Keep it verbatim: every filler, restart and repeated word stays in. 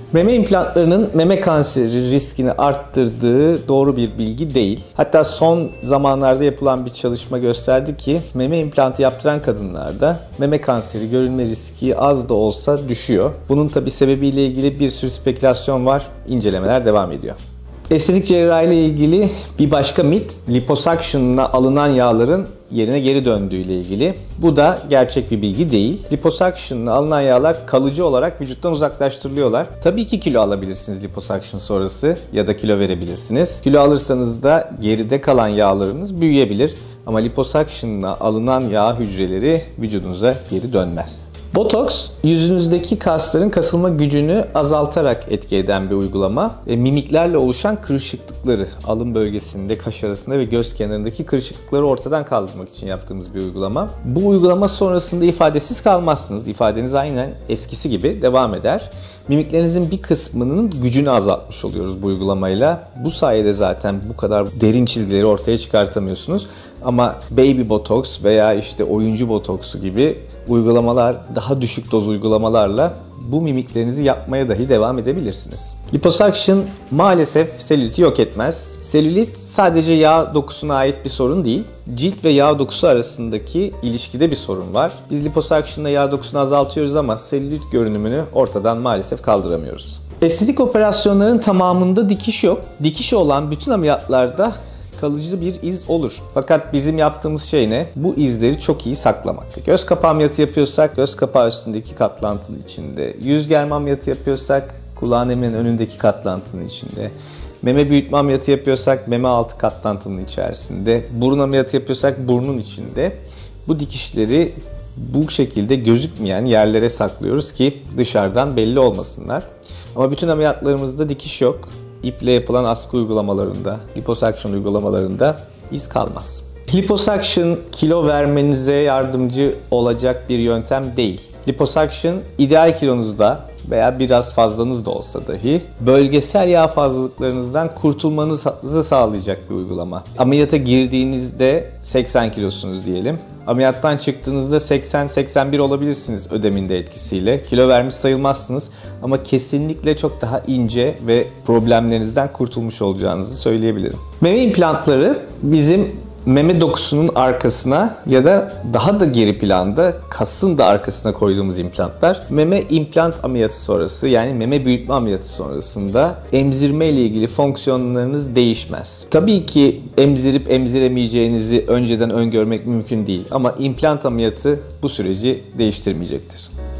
Meme implantlarının meme kanseri riskini arttırdığı doğru bir bilgi değil. Hatta son zamanlarda yapılan bir çalışma gösterdi ki meme implantı yaptıran kadınlarda meme kanseri görülme riski az da olsa düşüyor. Bunun tabi sebebiyle ilgili bir sürü spekülasyon var. İncelemeler devam ediyor. Estetik cerrahi ile ilgili bir başka mit, liposuction'la alınan yağların yerine geri döndüğü ile ilgili. Bu da gerçek bir bilgi değil. Liposuction'la alınan yağlar kalıcı olarak vücuttan uzaklaştırılıyorlar. Tabii ki kilo alabilirsiniz liposuction sonrası ya da kilo verebilirsiniz. Kilo alırsanız da geride kalan yağlarınız büyüyebilir. Ama liposuction'la alınan yağ hücreleri vücudunuza geri dönmez. Botoks, yüzünüzdeki kasların kasılma gücünü azaltarak etki eden bir uygulama. E, mimiklerle oluşan kırışıklıkları, alın bölgesinde, kaş arasında ve göz kenarındaki kırışıklıkları ortadan kaldırmak için yaptığımız bir uygulama. Bu uygulama sonrasında ifadesiz kalmazsınız. İfadeniz aynen eskisi gibi devam eder. Mimiklerinizin bir kısmının gücünü azaltmış oluyoruz bu uygulamayla. Bu sayede zaten bu kadar derin çizgileri ortaya çıkartamıyorsunuz. Ama baby botoks veya işte oyuncu botoksu gibi uygulamalar, daha düşük doz uygulamalarla bu mimiklerinizi yapmaya dahi devam edebilirsiniz. Liposuction maalesef selüliti yok etmez. Selülit sadece yağ dokusuna ait bir sorun değil. Cilt ve yağ dokusu arasındaki ilişkide bir sorun var. Biz liposuction'la yağ dokusunu azaltıyoruz ama selülit görünümünü ortadan maalesef kaldıramıyoruz. Estetik operasyonların tamamında dikiş yok. Dikişi olan bütün ameliyatlarda kalıcı bir iz olur. Fakat bizim yaptığımız şey ne? Bu izleri çok iyi saklamak. Göz kapağı ameliyatı yapıyorsak göz kapağı üstündeki katlantının içinde, yüz germe ameliyatı yapıyorsak kulağın hemen önündeki katlantının içinde, meme büyütme ameliyatı yapıyorsak meme altı katlantının içerisinde, burun ameliyatı yapıyorsak burnun içinde, bu dikişleri bu şekilde gözükmeyen yerlere saklıyoruz ki dışarıdan belli olmasınlar. Ama bütün ameliyatlarımızda dikiş yok. İple yapılan askı uygulamalarında, liposuction uygulamalarında iz kalmaz. Liposuction kilo vermenize yardımcı olacak bir yöntem değil. Liposuction ideal kilonuzda veya biraz fazlanız da olsa dahi bölgesel yağ fazlalıklarınızdan kurtulmanızı sağlayacak bir uygulama. Ameliyata girdiğinizde seksen kilosunuz diyelim. Ameliyattan çıktığınızda seksen seksen bir olabilirsiniz ödeminde etkisiyle. Kilo vermiş sayılmazsınız ama kesinlikle çok daha ince ve problemlerinizden kurtulmuş olacağınızı söyleyebilirim. Meme implantları bizim meme dokusunun arkasına ya da daha da geri planda kasın da arkasına koyduğumuz implantlar. Meme implant ameliyatı sonrası yani meme büyütme ameliyatı sonrasında emzirme ile ilgili fonksiyonlarınız değişmez. Tabii ki emzirip emziremeyeceğinizi önceden öngörmek mümkün değil ama implant ameliyatı bu süreci değiştirmeyecektir.